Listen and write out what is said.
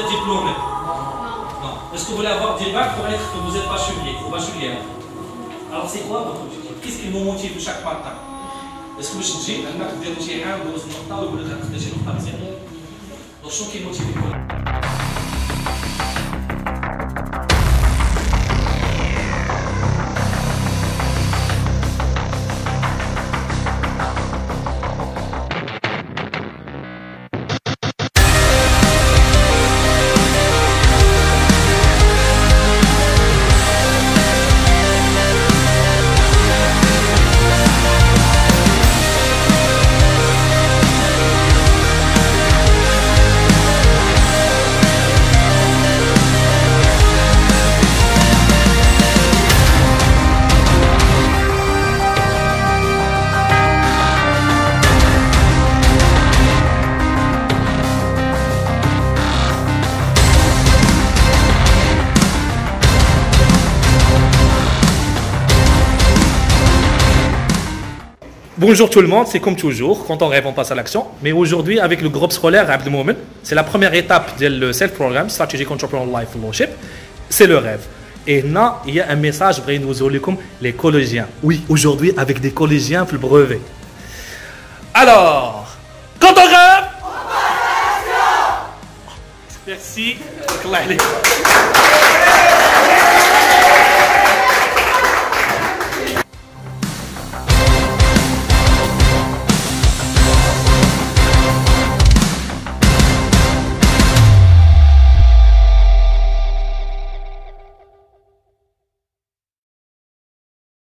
êtes diplômé? Non. Est-ce que vous voulez avoir des bacs pour être que vous êtes bachelier ou bachelière? Alors c'est quoi votre objectif? Qu'est-ce qui vous motive chaque matin? Est-ce que vous dites انك تديروا شي حاجه دوز النقطه ويقول لك تدير شي نقطه مزيانه؟ دونك شنو كيموتيفيكم؟ Bonjour tout le monde, c'est comme toujours, quand on rêve on passe à l'action. Mais aujourd'hui avec le groupe scolaire Abdelmoumen, c'est la première étape du self-programme Strategic Entrepreneurial Life Fellowship, c'est le rêve. Et là, il y a un message pour nous comme les collégiens. Oui, aujourd'hui avec des collégiens pour le brevet. Alors, quand on rêve, on passe à l'action. Merci.